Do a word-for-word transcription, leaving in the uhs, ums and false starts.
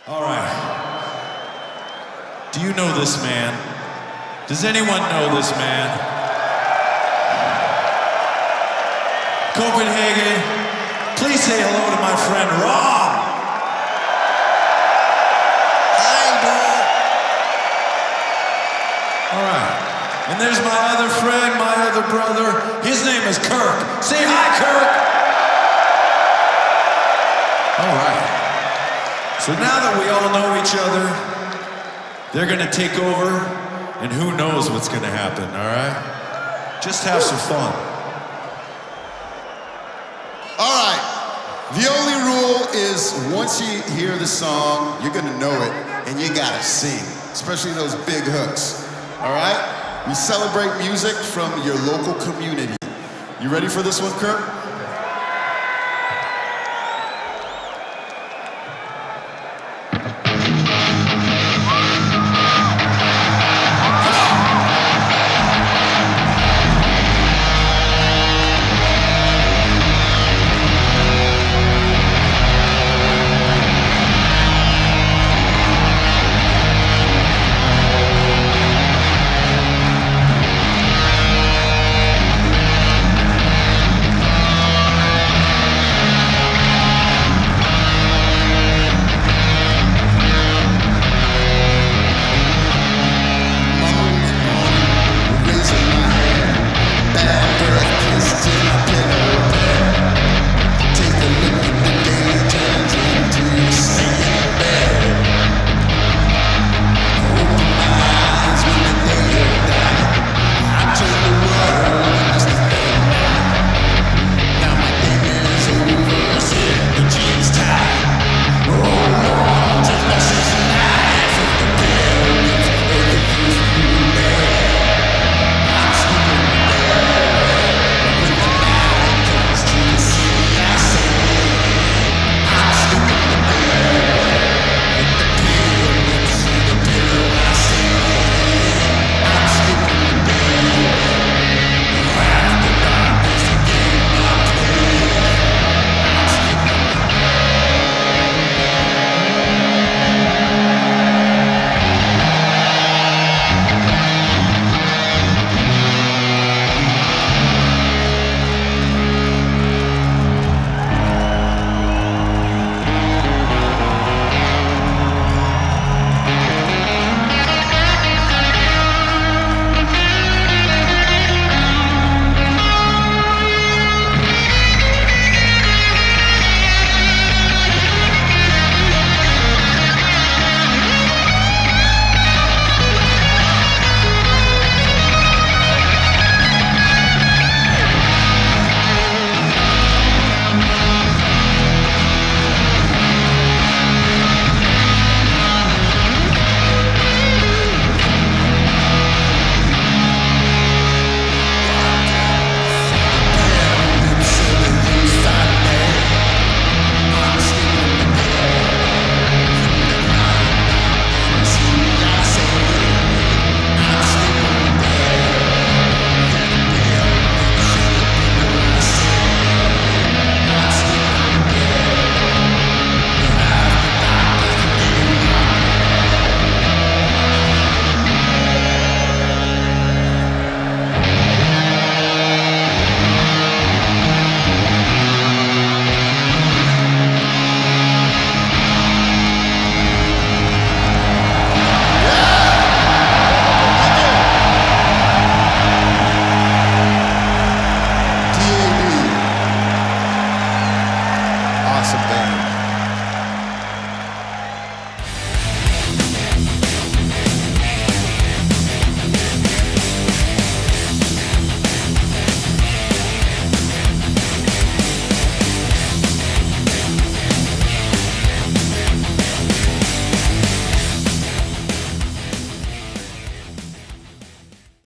All right. Do you know this man? Does anyone know this man? Copenhagen, please say hello to my friend Rob. Hi, dude. All right. And there's my other friend, my other brother. His name is Kirk. Say hi, Kirk. All right. So now that we all know each other, they're gonna take over, and who knows what's gonna happen, all right? Just have some fun. All right. The only rule is once you hear the song, you're gonna know it, and you gotta sing, especially those big hooks, all right? We celebrate music from your local community. You ready for this one, Kurt?